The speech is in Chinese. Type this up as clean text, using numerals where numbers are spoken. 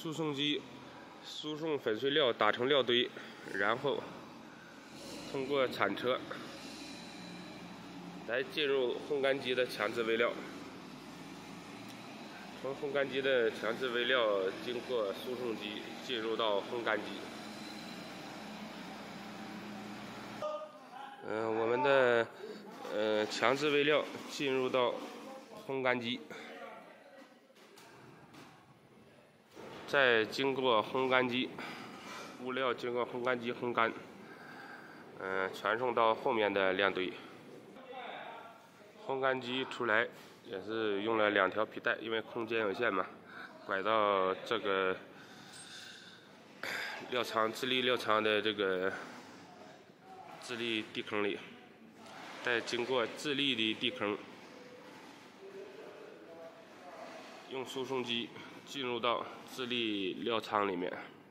输送机输送粉碎料打成料堆，然后通过铲车来进入烘干机的强制微料。从烘干机的强制微料经过输送机进入到烘干机。我们的强制微料进入到烘干机，再经过烘干机，物料经过烘干机烘干，传送到后面的晾堆。烘干机出来也是用了2条皮带，因为空间有限嘛，拐到这个料仓自立料仓的这个自立地坑里，再经过自立的地坑，用输送机进入到自立料仓里面。